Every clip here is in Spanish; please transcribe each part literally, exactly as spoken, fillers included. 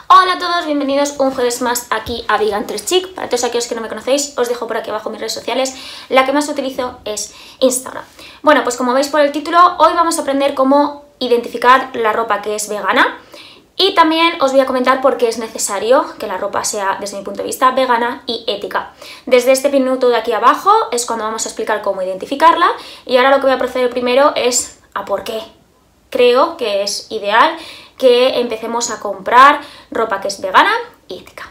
Hola a todos, bienvenidos un jueves más aquí a Vegan tres Chic. Para todos aquellos que no me conocéis, os dejo por aquí abajo mis redes sociales. La que más utilizo es Instagram. Bueno, pues como veis por el título, hoy vamos a aprender cómo identificar la ropa que es vegana. Y también os voy a comentar por qué es necesario que la ropa sea, desde mi punto de vista, vegana y ética. Desde este minuto de aquí abajo es cuando vamos a explicar cómo identificarla. Y ahora lo que voy a proceder primero es a por qué creo que es ideal que empecemos a comprar ropa que es vegana y ética.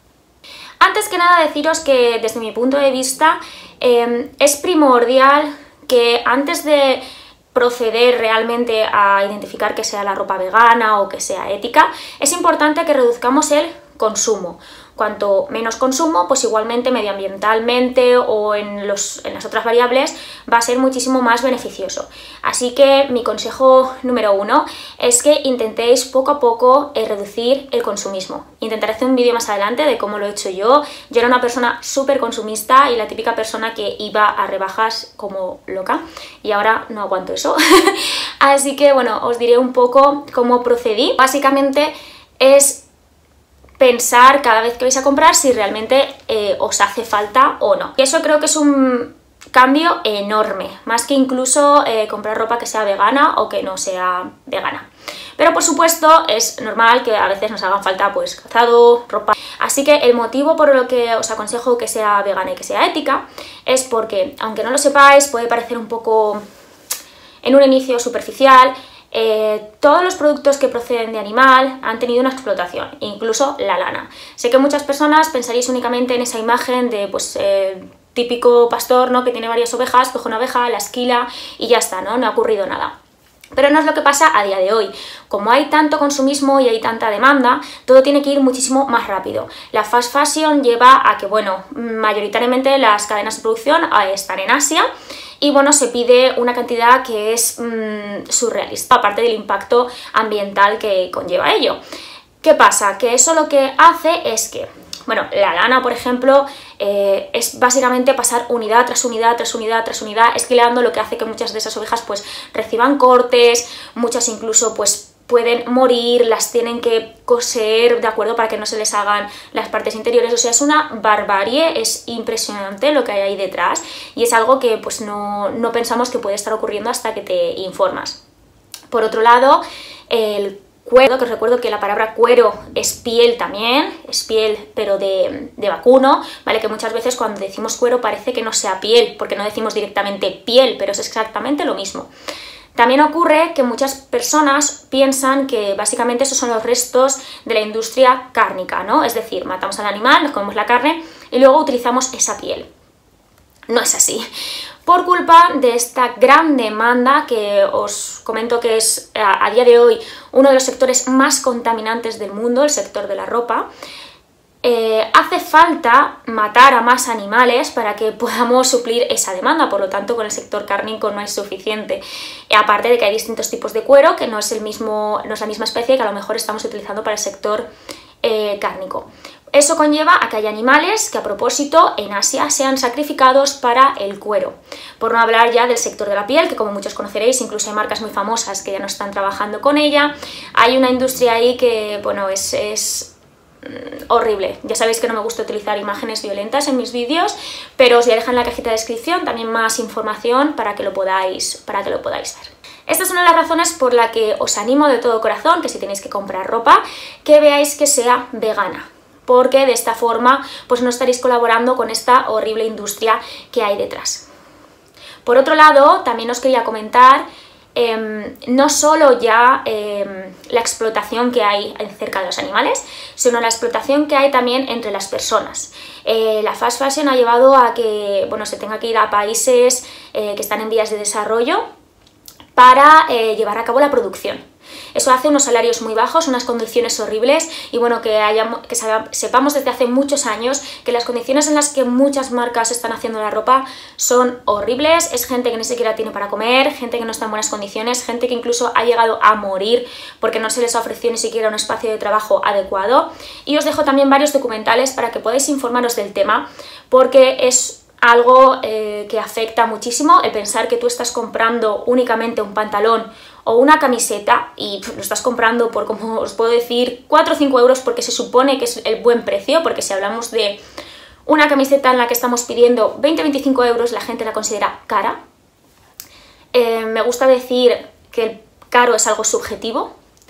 Antes que nada deciros que desde mi punto de vista eh, es primordial que antes de proceder realmente a identificar que sea la ropa vegana o que sea ética, es importante que reduzcamos el consumo. Cuanto menos consumo, pues igualmente medioambientalmente o en, los, en las otras variables va a ser muchísimo más beneficioso. Así que mi consejo número uno es que intentéis poco a poco eh, reducir el consumismo. Intentaré hacer un vídeo más adelante de cómo lo he hecho yo. Yo era una persona súper consumista y la típica persona que iba a rebajas como loca y ahora no aguanto eso. Así que bueno, os diré un poco cómo procedí. Básicamente es pensar cada vez que vais a comprar si realmente eh, os hace falta o no. Y eso creo que es un cambio enorme, más que incluso eh, comprar ropa que sea vegana o que no sea vegana. Pero por supuesto es normal que a veces nos hagan falta pues calzado, ropa. Así que el motivo por lo que os aconsejo que sea vegana y que sea ética es porque, aunque no lo sepáis, puede parecer un poco en un inicio superficial. Eh, todos los productos que proceden de animal han tenido una explotación, incluso la lana. Sé que muchas personas pensaréis únicamente en esa imagen de pues eh, típico pastor, ¿no?, que tiene varias ovejas, coge una oveja, la esquila y ya está, ¿no? No ha ocurrido nada. Pero no es lo que pasa a día de hoy. Como hay tanto consumismo y hay tanta demanda, todo tiene que ir muchísimo más rápido. La fast fashion lleva a que, bueno, mayoritariamente las cadenas de producción están en Asia y, bueno, se pide una cantidad que es mmm, surrealista, aparte del impacto ambiental que conlleva ello. ¿Qué pasa? Que eso lo que hace es que, bueno, la lana, por ejemplo, eh, es básicamente pasar unidad tras unidad, tras unidad, tras unidad, esquilando, lo que hace que muchas de esas ovejas pues reciban cortes, muchas incluso pues pueden morir, las tienen que coser, ¿de acuerdo?, para que no se les hagan las partes interiores. O sea, es una barbarie, es impresionante lo que hay ahí detrás y es algo que pues no, no pensamos que puede estar ocurriendo hasta que te informas. Por otro lado, el cuero, que os recuerdo que la palabra cuero es piel también, es piel pero de, de vacuno, ¿vale? Que muchas veces cuando decimos cuero parece que no sea piel, porque no decimos directamente piel, pero es exactamente lo mismo. También ocurre que muchas personas piensan que básicamente esos son los restos de la industria cárnica, ¿no? Es decir, matamos al animal, nos comemos la carne y luego utilizamos esa piel. No es así. Por culpa de esta gran demanda que os comento que es a, a día de hoy uno de los sectores más contaminantes del mundo, el sector de la ropa, eh, hace falta matar a más animales para que podamos suplir esa demanda. Por lo tanto, con el sector cárnico no es suficiente. Y aparte de que hay distintos tipos de cuero, que no es, el mismo, no es la misma especie que a lo mejor estamos utilizando para el sector eh, cárnico. Eso conlleva a que haya animales que, a propósito, en Asia sean sacrificados para el cuero. Por no hablar ya del sector de la piel, que como muchos conoceréis, incluso hay marcas muy famosas que ya no están trabajando con ella. Hay una industria ahí que, bueno, es, es horrible. Ya sabéis que no me gusta utilizar imágenes violentas en mis vídeos, pero os voy a dejar en la cajita de descripción también más información para que lo podáis, para que lo podáis ver. Esta es una de las razones por la que os animo de todo corazón, que si tenéis que comprar ropa, que veáis que sea vegana, porque de esta forma pues no estaréis colaborando con esta horrible industria que hay detrás. Por otro lado, también os quería comentar eh, no solo ya eh, la explotación que hay cerca de los animales, sino la explotación que hay también entre las personas. Eh, la fast fashion ha llevado a que, bueno, se tenga que ir a países eh, que están en vías de desarrollo para eh, llevar a cabo la producción. Eso hace unos salarios muy bajos, unas condiciones horribles y, bueno, que, hayamos, que sepamos desde hace muchos años que las condiciones en las que muchas marcas están haciendo la ropa son horribles. Es gente que ni siquiera tiene para comer, gente que no está en buenas condiciones, gente que incluso ha llegado a morir porque no se les ofreció ni siquiera un espacio de trabajo adecuado. Y os dejo también varios documentales para que podáis informaros del tema, porque es algo eh, que afecta muchísimo el pensar que tú estás comprando únicamente un pantalón o una camiseta y lo estás comprando por, como os puedo decir, cuatro o cinco euros porque se supone que es el buen precio, porque si hablamos de una camiseta en la que estamos pidiendo veinte a veinticinco euros, la gente la considera cara. Eh, me gusta decir que el caro es algo subjetivo,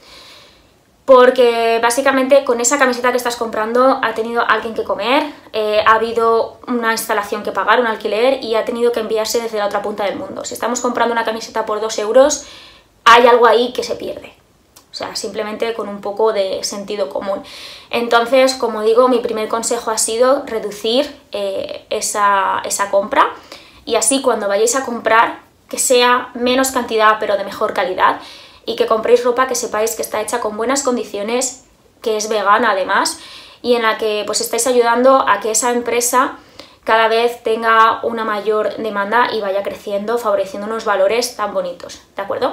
porque básicamente con esa camiseta que estás comprando ha tenido alguien que comer, eh, ha habido una instalación que pagar, un alquiler, y ha tenido que enviarse desde la otra punta del mundo. Si estamos comprando una camiseta por dos euros, hay algo ahí que se pierde. O sea, simplemente con un poco de sentido común. Entonces, como digo, mi primer consejo ha sido reducir eh, esa, esa compra, y así cuando vayáis a comprar, que sea menos cantidad pero de mejor calidad, y que compréis ropa que sepáis que está hecha con buenas condiciones, que es vegana además, y en la que pues estáis ayudando a que esa empresa cada vez tenga una mayor demanda y vaya creciendo, favoreciendo unos valores tan bonitos, ¿de acuerdo?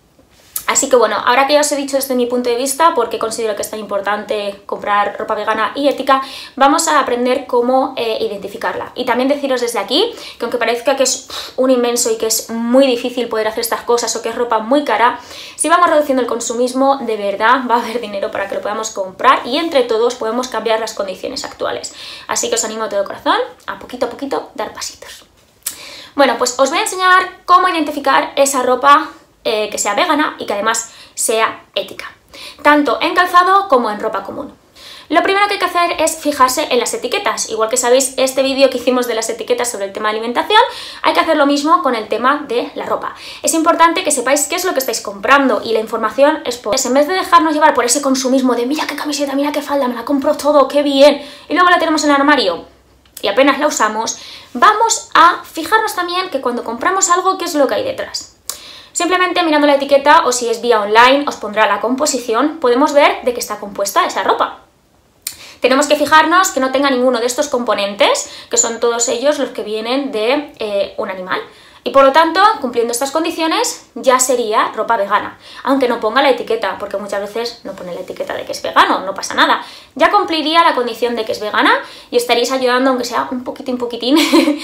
Así que bueno, ahora que ya os he dicho desde mi punto de vista por qué considero que es tan importante comprar ropa vegana y ética, vamos a aprender cómo eh, identificarla. Y también deciros desde aquí que aunque parezca que es un inmenso y que es muy difícil poder hacer estas cosas o que es ropa muy cara, si vamos reduciendo el consumismo, de verdad va a haber dinero para que lo podamos comprar y entre todos podemos cambiar las condiciones actuales. Así que os animo de todo corazón a poquito a poquito dar pasitos. Bueno, pues os voy a enseñar cómo identificar esa ropa Eh, que sea vegana y que además sea ética, tanto en calzado como en ropa común. Lo primero que hay que hacer es fijarse en las etiquetas. Igual que sabéis este vídeo que hicimos de las etiquetas sobre el tema de alimentación, hay que hacer lo mismo con el tema de la ropa. Es importante que sepáis qué es lo que estáis comprando y la información es por... En vez de dejarnos llevar por ese consumismo de mira qué camiseta, mira qué falda, me la compro todo, qué bien, y luego la tenemos en el armario y apenas la usamos, vamos a fijarnos también que cuando compramos algo, qué es lo que hay detrás. Simplemente mirando la etiqueta, o si es vía online os pondrá la composición, podemos ver de qué está compuesta esa ropa. Tenemos que fijarnos que no tenga ninguno de estos componentes, que son todos ellos los que vienen de eh, un animal. Y por lo tanto, cumpliendo estas condiciones, ya sería ropa vegana, aunque no ponga la etiqueta, porque muchas veces no pone la etiqueta de que es vegano, no pasa nada. Ya cumpliría la condición de que es vegana y estaréis ayudando, aunque sea un poquitín, un poquitín,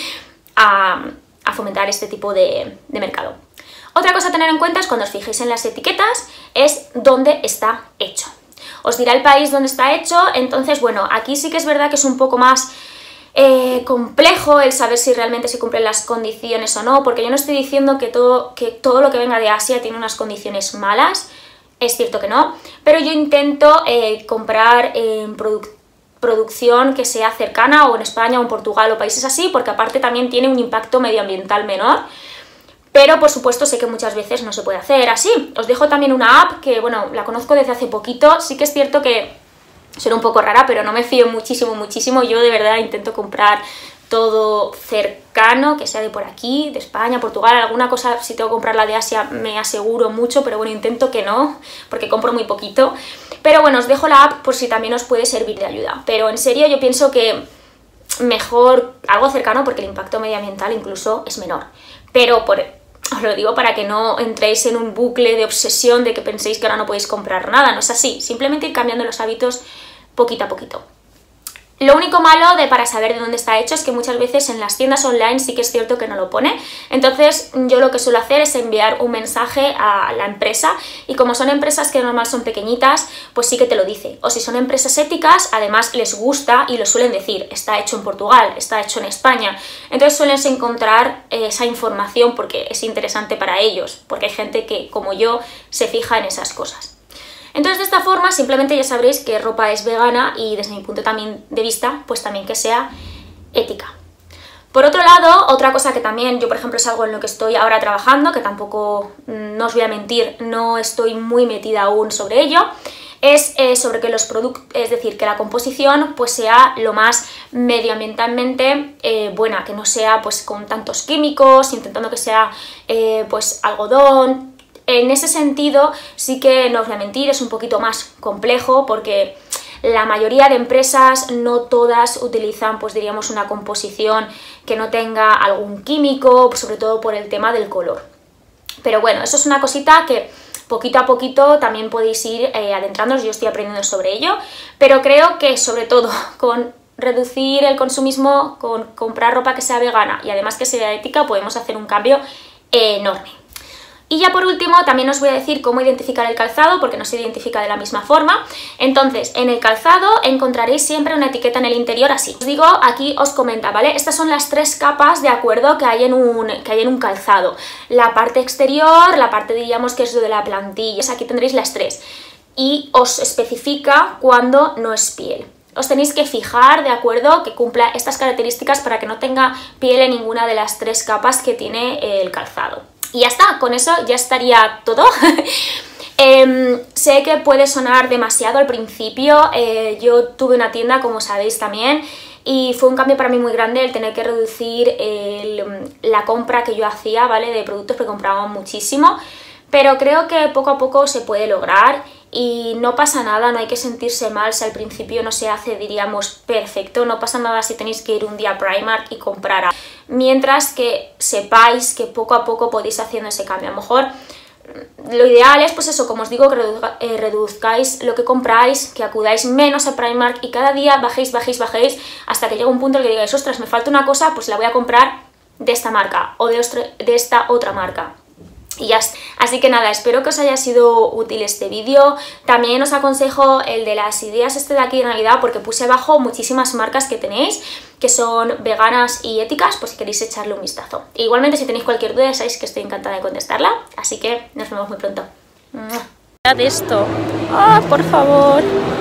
a, a fomentar este tipo de, de mercado. Otra cosa a tener en cuenta es cuando os fijéis en las etiquetas, es dónde está hecho. Os dirá el país donde está hecho, entonces bueno, aquí sí que es verdad que es un poco más eh, complejo el saber si realmente se cumplen las condiciones o no, porque yo no estoy diciendo que todo, que todo lo que venga de Asia tiene unas condiciones malas, es cierto que no, pero yo intento eh, comprar en produ producción que sea cercana o en España o en Portugal o países así, porque aparte también tiene un impacto medioambiental menor. Pero, por supuesto, sé que muchas veces no se puede hacer así. Os dejo también una app que, bueno, la conozco desde hace poquito. Sí que es cierto que suena un poco rara, pero no me fío muchísimo, muchísimo. Yo de verdad intento comprar todo cercano, que sea de por aquí, de España, Portugal, alguna cosa, si tengo que comprarla de Asia me aseguro mucho, pero bueno, intento que no, porque compro muy poquito. Pero bueno, os dejo la app por si también os puede servir de ayuda. Pero en serio yo pienso que mejor algo cercano porque el impacto medioambiental incluso es menor. Pero por... os lo digo para que no entréis en un bucle de obsesión de que penséis que ahora no podéis comprar nada, no es así, simplemente ir cambiando los hábitos poquito a poquito. Lo único malo de para saber de dónde está hecho es que muchas veces en las tiendas online sí que es cierto que no lo pone, entonces yo lo que suelo hacer es enviar un mensaje a la empresa y como son empresas que normal son pequeñitas, pues sí que te lo dice. O si son empresas éticas, además les gusta y lo suelen decir, está hecho en Portugal, está hecho en España, entonces suelen encontrar esa información porque es interesante para ellos, porque hay gente que como yo se fija en esas cosas. Entonces de esta forma simplemente ya sabréis que ropa es vegana y desde mi punto también de vista, pues también que sea ética. Por otro lado, otra cosa que también yo por ejemplo es algo en lo que estoy ahora trabajando, que tampoco, no os voy a mentir, no estoy muy metida aún sobre ello, es eh, sobre que los productos, es decir, que la composición pues sea lo más medioambientalmente eh, buena, que no sea pues con tantos químicos, intentando que sea eh, pues algodón. En ese sentido sí que no os voy a mentir, es un poquito más complejo porque la mayoría de empresas, no todas utilizan pues diríamos una composición que no tenga algún químico, sobre todo por el tema del color. Pero bueno, eso es una cosita que poquito a poquito también podéis ir eh, adentrándoos, yo estoy aprendiendo sobre ello, pero creo que sobre todo con reducir el consumismo, con comprar ropa que sea vegana y además que sea ética, podemos hacer un cambio enorme. Y ya por último también os voy a decir cómo identificar el calzado, porque no se identifica de la misma forma. Entonces, en el calzado encontraréis siempre una etiqueta en el interior así. Os digo, aquí os comenta, ¿vale? Estas son las tres capas, de acuerdo, que hay en un, que hay en un calzado. La parte exterior, la parte, diríamos, que es de la plantilla. Aquí tendréis las tres. Y os especifica cuando no es piel. Os tenéis que fijar, ¿de acuerdo?, que cumpla estas características para que no tenga piel en ninguna de las tres capas que tiene el calzado. Y ya está, con eso ya estaría todo. eh, sé que puede sonar demasiado al principio, eh, yo tuve una tienda, como sabéis también, y fue un cambio para mí muy grande el tener que reducir el, la compra que yo hacía, ¿vale?, de productos, porque compraba muchísimo, pero creo que poco a poco se puede lograr y no pasa nada, no hay que sentirse mal si al principio no se hace, diríamos, perfecto, no pasa nada si tenéis que ir un día a Primark y comprar, mientras que sepáis que poco a poco podéis haciendo ese cambio. A lo mejor lo ideal es, pues eso, como os digo, que reduzca, eh, reduzcáis lo que compráis, que acudáis menos a Primark y cada día bajéis, bajéis, bajéis, hasta que llegue un punto en el que digáis, ostras, me falta una cosa, pues la voy a comprar de esta marca o de, ostro, de esta otra marca. Y ya está. Así que nada, espero que os haya sido útil este vídeo. También os aconsejo el de las ideas este de aquí de Navidad, porque puse abajo muchísimas marcas que tenéis que son veganas y éticas, pues si queréis echarle un vistazo. E igualmente, si tenéis cualquier duda, sabéis que estoy encantada de contestarla, así que nos vemos muy pronto. Mirad esto. ¡Ah, por favor!